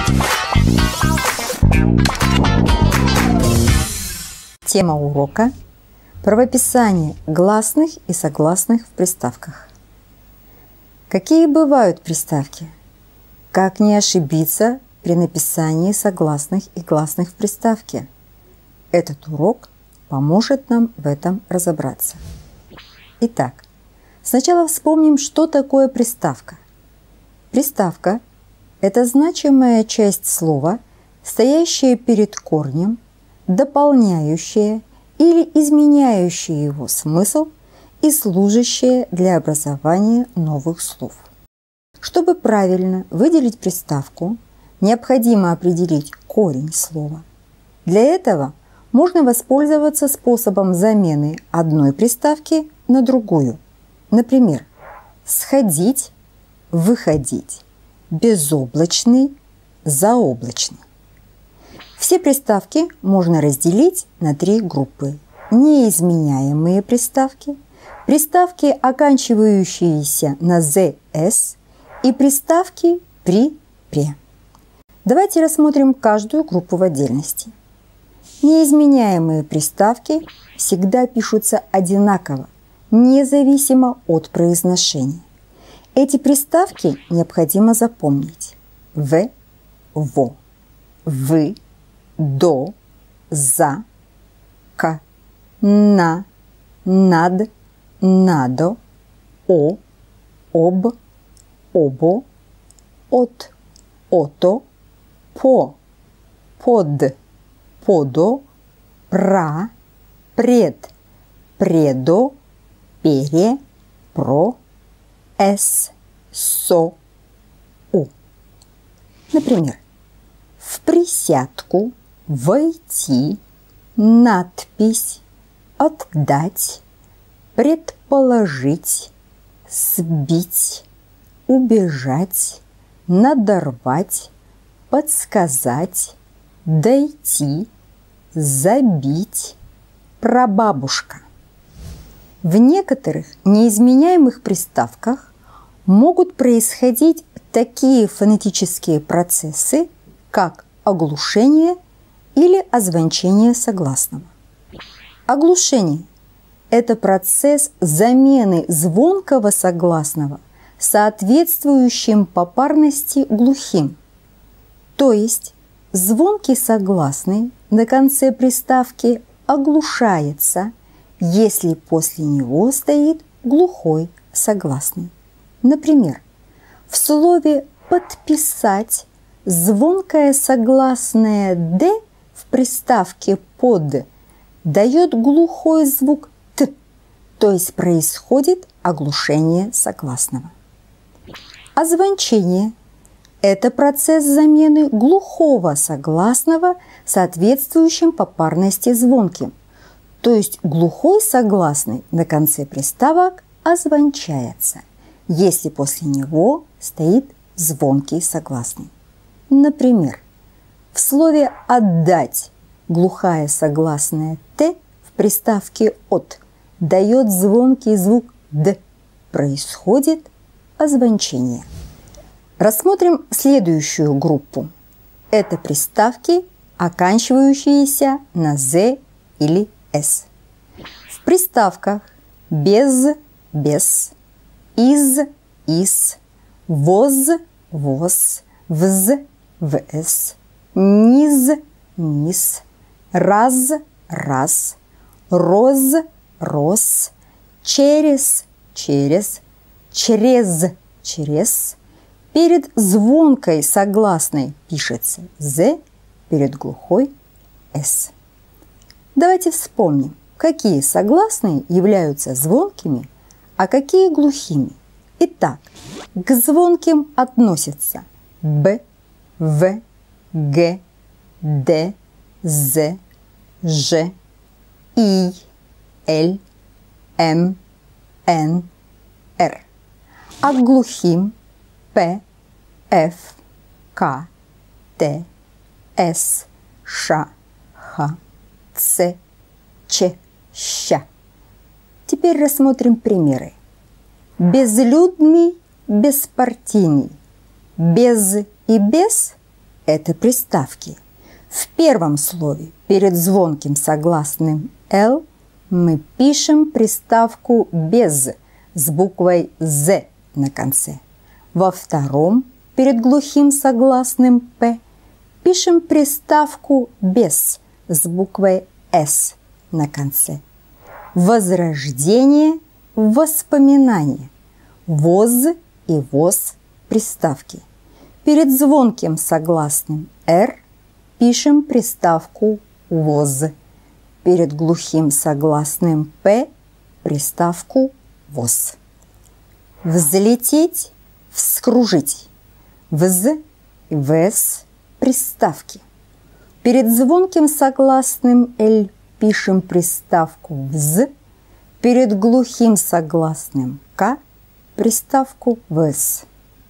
Тема урока – правописание гласных и согласных в приставках. Какие бывают приставки? Как не ошибиться при написании согласных и гласных в приставке? Этот урок поможет нам в этом разобраться. Итак, сначала вспомним, что такое приставка. Приставка – это значимая часть слова, стоящая перед корнем, дополняющая или изменяющая его смысл и служащая для образования новых слов. Чтобы правильно выделить приставку, необходимо определить корень слова. Для этого можно воспользоваться способом замены одной приставки на другую. Например, сходить, выходить, безоблачный, заоблачный. Все приставки можно разделить на три группы. Неизменяемые приставки, приставки, оканчивающиеся на «зс», и приставки «при-пре». Давайте рассмотрим каждую группу в отдельности. Неизменяемые приставки всегда пишутся одинаково, независимо от произношения. Эти приставки необходимо запомнить: в, во, вы, до, за, к, на, над, надо, о, об, обо, от, ото, по, под, подо, пра, пред, предо, пере, про, с, со, у. Например, в присядку, войти, надпись, отдать, предположить, сбить, убежать, надорвать, подсказать, дойти, забить, прабабушка. В некоторых неизменяемых приставках могут происходить такие фонетические процессы, как оглушение или озвончение согласного. Оглушение – это процесс замены звонкого согласного соответствующим по парности глухим. То есть звонкий согласный на конце приставки оглушается, если после него стоит глухой согласный. Например, в слове «подписать» звонкое согласное «д» в приставке «под» дает глухой звук «т», то есть происходит оглушение согласного. Озвончение – это процесс замены глухого согласного соответствующим по парности звонким, то есть глухой согласный на конце приставок озвончается, если после него стоит звонкий согласный. Например, в слове «отдать» глухая согласная «т» в приставке «от» дает звонкий звук «д», происходит озвончение. Рассмотрим следующую группу. Это приставки, оканчивающиеся на «з» или «с». В приставках без, из, воз, вз, вс, низ, раз, рос, через, через. Перед звонкой согласной пишется «з», перед глухой «с». Давайте вспомним, какие согласные являются звонкими, а какие глухими. Итак, к звонким относятся «б», «в», «г», «д», «з», «ж», «и», «л», «м», «н», «р». А к глухим П, Ф, К, Т, С, Ш, Х, Ц, Ч, Щ. Теперь рассмотрим примеры. Безлюдный, беспартийный. Без и без – это приставки. В первом слове перед звонким согласным «л» мы пишем приставку «без» с буквой «з» на конце. Во втором перед глухим согласным «п» пишем приставку «без» с буквой «с» на конце. Возрождение, воспоминание. ВОЗ и ВОЗ приставки. Перед звонким согласным «р» пишем приставку «воз». Перед глухим согласным «п» приставку «воз». Взлететь, вскружить. ВЗ и ВС приставки. Перед звонким согласным «л» пишем приставку «вз». Перед глухим согласным «к» приставку «вс».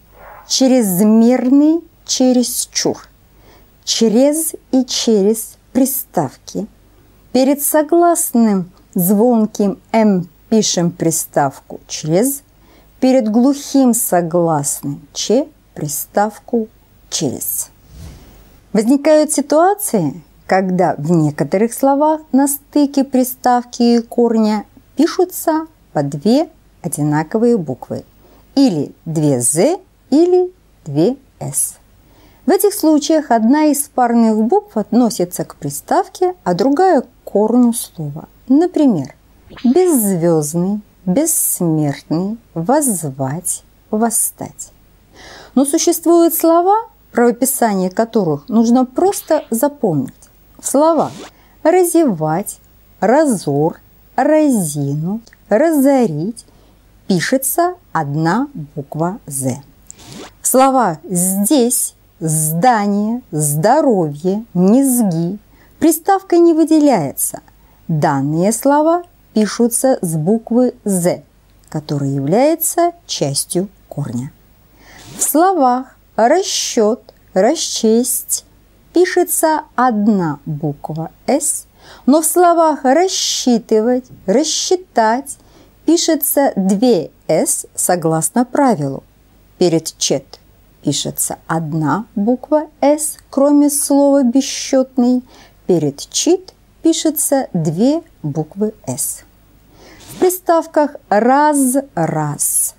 Чрезмерный, чересчур. Через и через приставки. Перед согласным звонким «м» пишем приставку «через». Перед глухим согласным «ч» приставку «через». Возникают ситуации, когда в некоторых словах на стыке приставки и корня пишутся по две одинаковые буквы. Или две «з», или две «с». В этих случаях одна из парных букв относится к приставке, а другая – к корню слова. Например, беззвездный, бессмертный, воззвать, восстать. Но существуют слова, правописание которых нужно просто запомнить. В словах разевать, разор, разинуть, разорить пишется одна буква «з». В словах здесь, здание, здоровье, низги приставка не выделяется. Данные слова пишутся с буквы «з», которая является частью корня. В словах расчет, расчесть пишется одна буква «с», но в словах рассчитывать, рассчитать пишется две «с» согласно правилу. Перед «чет» пишется одна буква «с», кроме слова «бесчетный». Перед «чит» пишется две буквы «с». В приставках раз-раз,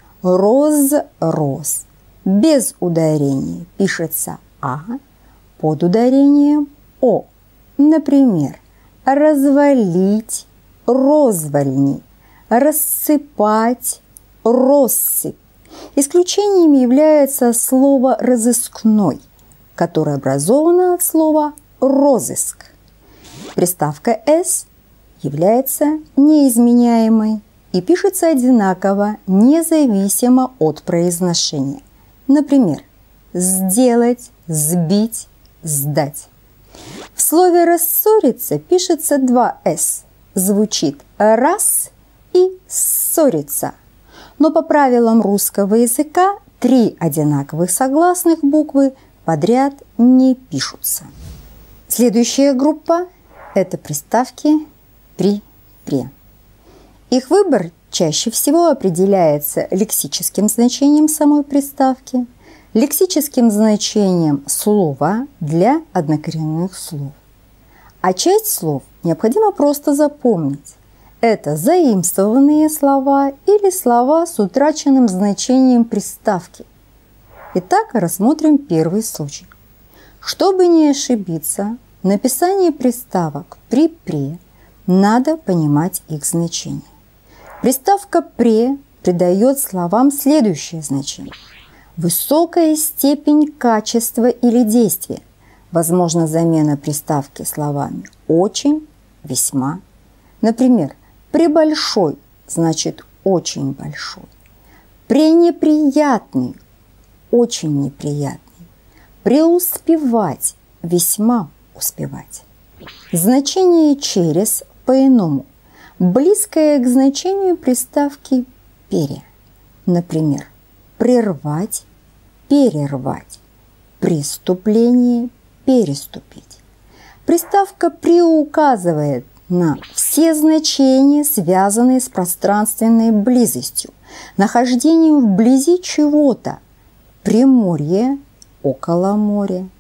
роз-роз без ударения пишется «а», под ударением «о». Например, развалить, розвальни, рассыпать, россыпь. Исключением является слово «разыскной», которое образовано от слова «розыск». Приставка «с» является неизменяемой и пишется одинаково, независимо от произношения. Например, сделать, сбить, сдать. В слове «рассориться» пишется два «с». Звучит «раз» и «ссориться». Но по правилам русского языка три одинаковых согласных буквы подряд не пишутся. Следующая группа – это приставки «при-пре». Их выбор чаще всего определяется лексическим значением самой приставки, лексическим значением слова для однокоренных слов. А часть слов необходимо просто запомнить. Это заимствованные слова или слова с утраченным значением приставки. Итак, рассмотрим первый случай. Чтобы не ошибиться, в написании приставок «при-пре» надо понимать их значение. Приставка «пре» придает словам следующее значение. Высокая степень качества или действия. Возможно замена приставки словами «очень», «весьма». Например, «пребольшой» значит «очень большой». «Пренеприятный» – «очень неприятный». «Преуспевать» – «весьма успевать». Значение «через» по-иному, близкое к значению приставки «пере». Например, «прервать», «перервать», «преступление», «переступить». Приставка «при» указывает на все значения, связанные с пространственной близостью, нахождением вблизи чего-то. Приморье, около моря,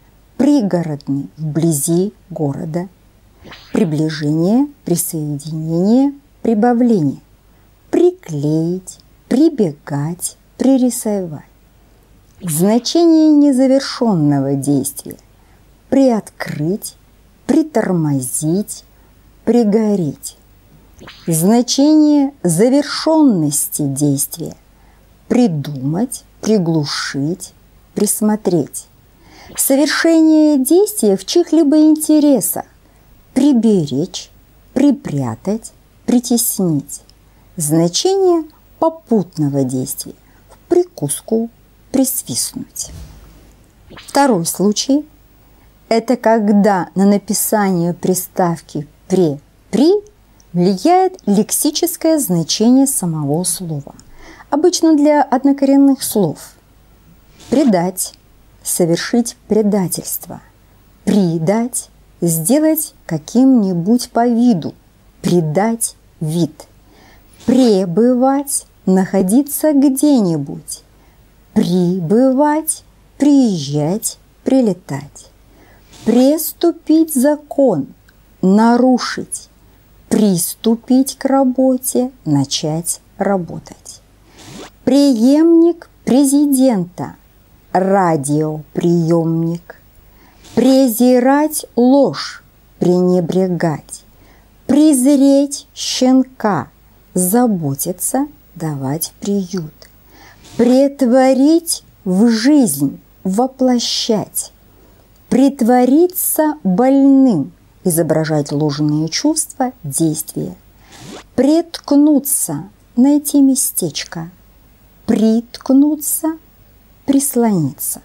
пригородный – вблизи города, приближение, присоединение, прибавление, приклеить, прибегать, пририсовать. Значение незавершенного действия – приоткрыть, притормозить, пригореть. Значение завершенности действия – придумать, приглушить, присмотреть. Совершение действия в чьих-либо интересах – приберечь, припрятать, притеснить. Значение попутного действия – в прикуску, присвистнуть. Второй случай – это когда на написание приставки «пре», «при» влияет лексическое значение самого слова. Обычно для однокоренных слов. Предать – совершить предательство. Придать – сделать каким-нибудь по виду. Придать вид. Пребывать – находиться где-нибудь. Прибывать – приезжать, прилетать. Преступить закон – нарушить. Приступить к работе – начать работать. Преемник президента – радиоприемник. Презирать ложь – пренебрегать. Презреть щенка – заботиться, давать приют. Претворить в жизнь – воплощать. Притвориться больным – изображать ложные чувства, действия. Приткнуться – найти местечко. Приткнуться – прислониться.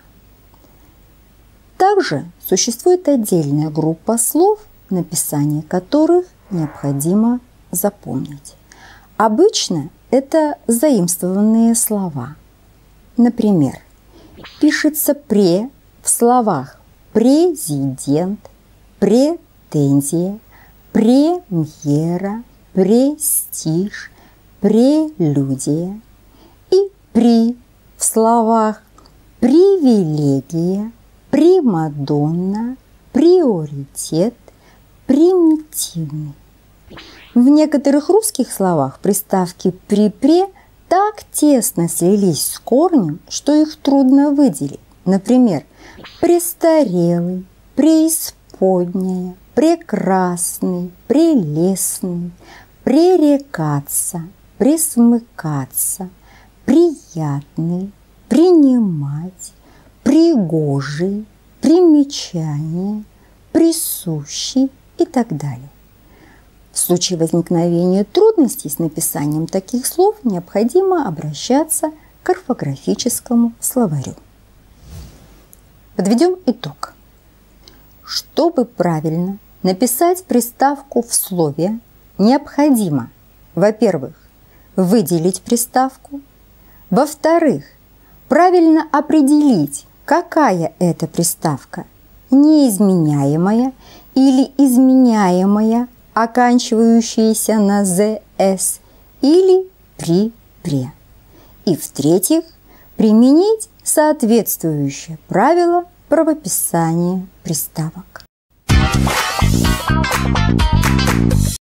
Также существует отдельная группа слов, написание которых необходимо запомнить. Обычно это заимствованные слова. Например, пишется «пре» в словах «президент», «претензия», «премьера», «престиж», «прелюдия» и «при» в словах «привилегия», «примадонна», «приоритет», «примитивный». В некоторых русских словах приставки «при-пре» так тесно слились с корнем, что их трудно выделить. Например, престарелый, преисподняя, прекрасный, прелестный, пререкаться, пресмыкаться, приятный, принимать, пригожий, примечание, присущий и так далее. В случае возникновения трудностей с написанием таких слов необходимо обращаться к орфографическому словарю. Подведем итог. Чтобы правильно написать приставку в слове, необходимо, во-первых, выделить приставку, во-вторых, правильно определить, какая это приставка, неизменяемая или изменяемая, оканчивающаяся на «зс» или «при-пре». И в-третьих, применить соответствующее правило правописания приставок.